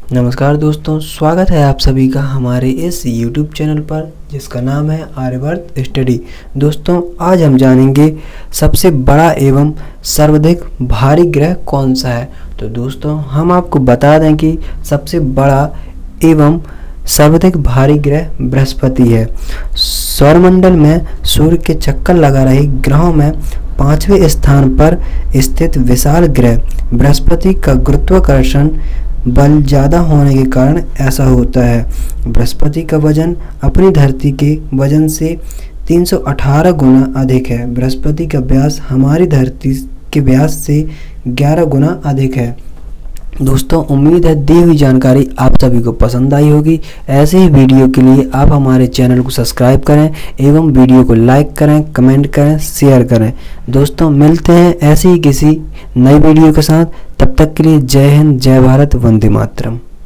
नमस्कार दोस्तों, स्वागत है आप सभी का हमारे इस YouTube चैनल पर जिसका नाम है आर्यवर्त स्टडी। दोस्तों, आज हम जानेंगे सबसे बड़ा एवं सर्वाधिक भारी ग्रह कौन सा है। तो दोस्तों, हम आपको बता दें कि सबसे बड़ा एवं सर्वाधिक भारी ग्रह बृहस्पति है। सौरमंडल में सूर्य के चक्कर लगा रहे ग्रहों में 5वें स्थान पर स्थित विशाल ग्रह बृहस्पति का गुरुत्वाकर्षण बल ज़्यादा होने के कारण ऐसा होता है। बृहस्पति का वजन अपनी धरती के वजन से 318 गुना अधिक है। बृहस्पति का व्यास हमारी धरती के व्यास से 11 गुना अधिक है। दोस्तों, उम्मीद है दी हुई जानकारी आप सभी को पसंद आई होगी। ऐसे ही वीडियो के लिए आप हमारे चैनल को सब्सक्राइब करें एवं वीडियो को लाइक करें, कमेंट करें, शेयर करें। दोस्तों, मिलते हैं ऐसी ही किसी नई वीडियो के साथ। तब तक के लिए जय हिंद, जय भारत, वंदे मातरम।